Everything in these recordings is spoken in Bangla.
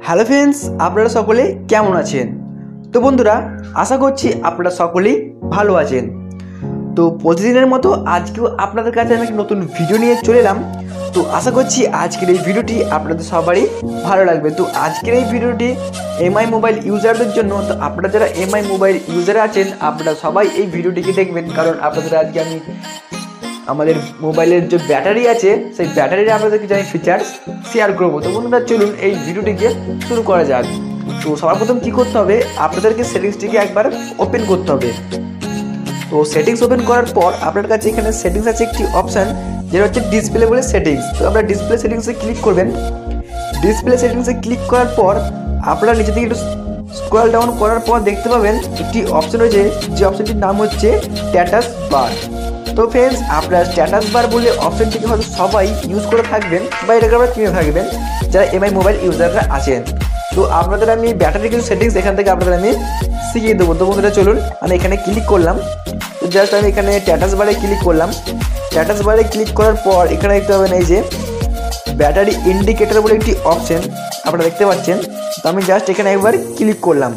হ্যালো ফ্রেন্ডস, আপনারা সকলে কেমন আছেন? তো বন্ধুরা, আশা করছি আপনারা সকলেই ভালো আছেন। তো প্রতিদিনের মতো আজকেও আপনাদের কাছে আমি একটা নতুন ভিডিও নিয়ে চলে এলাম। তো আশা করছি আজকের এই ভিডিওটি আপনাদের সবারই ভালো লাগবে। তো আজকের এই ভিডিওটি এমআই মোবাইল ইউজারদের জন্য। তো আপনারা যারা এমআই মোবাইল ইউজার আছেন, আপনারা সবাই এই ভিডিওটিকে দেখবেন, কারণ আপনাদের আজকে আমি আমাদের মোবাইলের যে ব্যাটারি আছে সেই ব্যাটারির আপনাদের কিছু আমি ফিচার্স শেয়ার করবো। তো বন্ধুরা, চলুন এই ভিডিওটিকে শুরু করা যাক। তো সবার প্রথম কী করতে হবে, আপনাদেরকে সেটিংসটিকে একবার ওপেন করতে হবে। তো সেটিংস ওপেন করার পর আপনার কাছে এখানে সেটিংস আছে একটি অপশান, যেটা হচ্ছে ডিসপ্লে বলে সেটিংস। তো আপনারা ডিসপ্লে সেটিংসে ক্লিক করবেন। ডিসপ্লে সেটিংসে ক্লিক করার পর আপনারা নিচে থেকে একটু স্ক্রল ডাউন করার পর দেখতে পাবেন একটি অপশান রয়েছে, যে অপশানটির নাম হচ্ছে স্ট্যাটাস বার। তো ফ্রেন্ডস, আপনারা স্ট্যাটাস বার বলে অপশানটিকে হয়তো সবাই ইউজ করে থাকবেন বা এটাকে আপনারা কিনে থাকবেন যারা এমআই মোবাইল ইউজাররা আছেন। তো আপনাদের আমি ব্যাটারি কিছু সেটিংস এখান থেকে আপনাদের আমি শিখিয়ে দেবো। তো বন্ধুরা, চলুন আমি এখানে ক্লিক করলাম। তো জাস্ট আমি এখানে স্ট্যাটাস বারে ক্লিক করলাম। স্ট্যাটাস বারে ক্লিক করার পর এখানে দেখতে পাবেন এই যে ব্যাটারি ইন্ডিকেটর বলে একটি অপশান আপনারা দেখতে পাচ্ছেন। তো আমি জাস্ট এখানে একবার ক্লিক করলাম।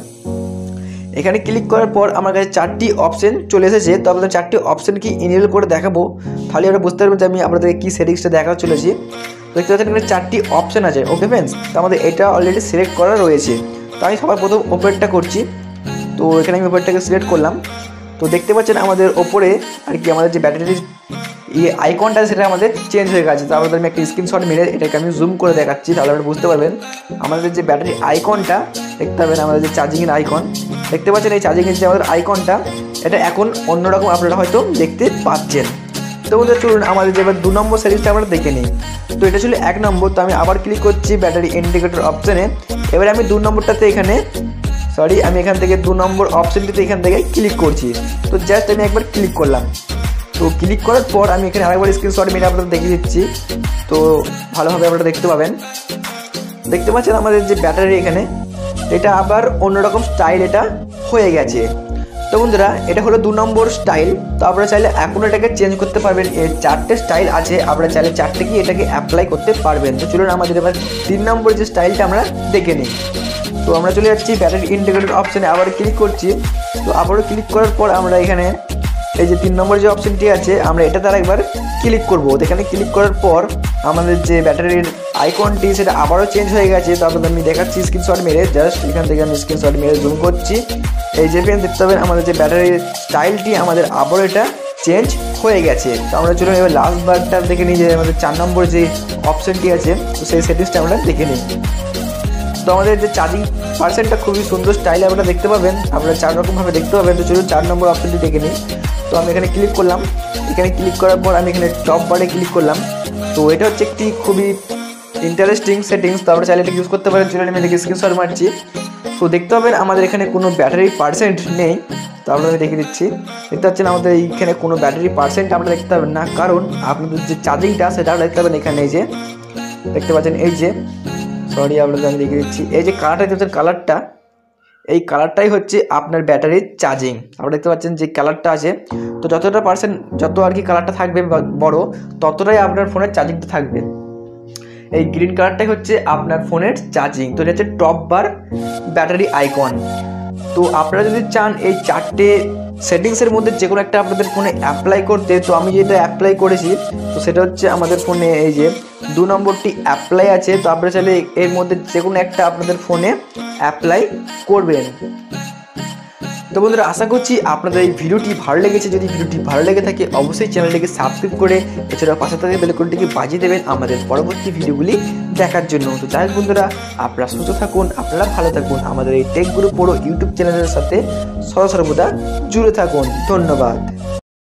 এখানে ক্লিক করার পর আমার কাছে চারটি অপশান চলে এসেছে। তো আপনাদের চারটি অপশান কি ইনেবল করে দেখাবো, তাহলে আপনারা বুঝতে পারবেন যে আমি আপনাদেরকে কী সেটিংসটা দেখা চলেছি। তো দেখতে পাচ্ছেন এখানে চারটি অপশান আছে। ওকে ফ্রেন্ডস, তো আমাদের এটা অলরেডি সিলেক্ট করা রয়েছে। তো আমি সবার প্রথম ওপেনটা করছি। তো এখানে আমি ওপেনটাকে সিলেক্ট করলাম। তো দেখতে পাচ্ছেন আমাদের ওপরে আর কি আমাদের যে ব্যাটারির আইকনটা সেটা আমাদের চেঞ্জ হয়ে গেছে। তো আপনাদের আমি একটা স্ক্রিনশট মেরে এটাকে আমি জুম করে দেখাচ্ছি, তাহলে আপনারা বুঝতে পারবেন। আমাদের যে ব্যাটারি আইকনটা দেখতে পাবেন, আমাদের যে চার্জিংয়ের আইকন দেখতে পাচ্ছেন, এই চার্জিংয়ের যে আমাদের আইকনটা এটা এখন অন্যরকম আপনারা হয়তো দেখতে পাচ্ছেন। তো বন্ধুরা, চলুন আমাদের যে এবার 2 নম্বর সেটিংসটা আমরা দেখে নিই। তো এটা ছিল 1 নম্বর। তো আমি আবার ক্লিক করছি ব্যাটারি ইন্ডিকেটর অপশানে। এবারে আমি 2 নম্বরটাতে আমি এখান থেকে 2 নম্বর অপশানটিতে এখান থেকে ক্লিক করছি। তো জাস্ট আমি একবার ক্লিক করলাম। তো ক্লিক করার পর আমি এখানে আরেকবার স্ক্রিনশট মেরে আপনাদের দেখিয়ে দিচ্ছি। তো ভালোভাবে আপনারা দেখতে পাবেন। দেখতে পাচ্ছেন আমাদের যে ব্যাটারি এখানে এটা আবার অন্যরকম স্টাইল এটা হয়ে গেছে। তো বন্ধুরা, এটা হলো 2 নম্বর স্টাইল। তো আপনারা চাইলে এখন এটাকে চেঞ্জ করতে পারবেন। এর 4টে স্টাইল আছে, আপনারা চাইলে 4টে কি এটাকে অ্যাপ্লাই করতে পারবেন। তো চলুন আমাদের এবার 3 নম্বর যে স্টাইলটা আমরা দেখে নিই। তো আমরা চলে যাচ্ছি ব্যাটারি ইন্ডিকেটর অপশানে, আবার ক্লিক করছি। তো আবারও ক্লিক করার পর আমরা এখানে এই যে 3 নম্বর যে অপশানটি আছে আমরা এটা দ্বারা একবার ক্লিক করব। এখানে ক্লিক করার পর আমাদের যে ব্যাটারির আইকনটি সেটা আবারও চেঞ্জ হয়ে গেছে। তো আপনাদের আমি দেখাচ্ছি স্ক্রিনশট মেরে, জাস্ট এখান থেকে আমি স্ক্রিনশট মেরে জুম করছি। এই যে ফ্রেন্ড দেখতে পাবেন আমাদের যে ব্যাটারির স্টাইলটি আমাদের আবারও এটা চেঞ্জ হয়ে গেছে। তো আমরা চলুন এবার লাস্ট বারটা দেখে নিই, যে আমাদের 4 নম্বর যে অপশানটি আছে তো সেই সেটিংসটা আমরা দেখে নিই। তো আমাদের যে চার্জিং পার্সেন্টটা খুবই সুন্দর স্টাইলে আপনারা দেখতে পাবেন, আপনারা 4 রকমভাবে দেখতে পাবেন। তো চলুন 4 নম্বর অপশানটি দেখে নিই। তো আমি এখানে ক্লিক করলাম। এখানে ক্লিক করার পর আমি এখানে টপ বারে ক্লিক করলাম। তো এটা হচ্ছে একটি খুবই ইন্টারেস্টিং সেটিংস। তো আপনারা চাইলে এটা ইউজ করতে পারেন। চলুন আমি এটাকে স্ক্রিনশট মারছি। তো দেখতে পাবেন আমাদের এখানে কোনো ব্যাটারি পার্সেন্ট নেই। তো আপনারা আমি দেখে দিচ্ছি, দেখতে পাচ্ছেন আমাদের এইখানে কোনো ব্যাটারি পার্সেন্ট আপনারা দেখতে পাবেন না, কারণ আপনাদের যে চার্জিংটা সেটা দেখতে পাবেন এখানে এই যে দেখতে পাচ্ছেন এই যে আপনাদের আমি দেখিয়ে দিচ্ছি, এই যে কালারটা দেখতে পাচ্ছেন, কালারটা এই কালারটাই হচ্ছে আপনার ব্যাটারির চার্জিং। আপনারা দেখতে পাচ্ছেন যে কালারটা আছে। তো যতটা পার্সেন্ট যত আর কি কালারটা থাকবে বড়, ততটাই আপনার ফোনের চার্জিংটা থাকবে। এই গ্রিন কালারটাই হচ্ছে আপনার ফোনের চার্জিং। তো এটা হচ্ছে টপ বার ব্যাটারি আইকন। তো আপনারা যদি চান এই 4টে সেটিংসের মধ্যে যে কোনো একটা আপনাদের ফোনে অ্যাপ্লাই করতে, তো আমি যেটা অ্যাপ্লাই করেছি তো সেটা হচ্ছে আমাদের ফোনে এই যে 2 নম্বরটি অ্যাপ্লাই আছে। তো আপনারা চাইলে এর মধ্যে যে কোনো একটা আপনাদের ফোনে অ্যাপ্লাই করবেন। তো বন্ধুরা, আশা করছি আপনাদের এই ভিডিওটি ভালো লেগেছে। যদি ভিডিওটি ভালো লেগে থাকে অবশ্যই চ্যানেলটিকে সাবস্ক্রাইব করে এছাড়াও পাশে থাকা বেল আইকনটিকে বাজিয়ে দেবেন আমাদের পরবর্তী ভিডিওগুলি দেখার জন্য। তো যাই হোক বন্ধুরা, আপনারা সুস্থ থাকুন, আপনারা ভালো থাকুন, আমাদের এই টেক গুরু পুরো ইউটিউব চ্যানেলের সাথে সর্বদা জুড়ে থাকুন। ধন্যবাদ।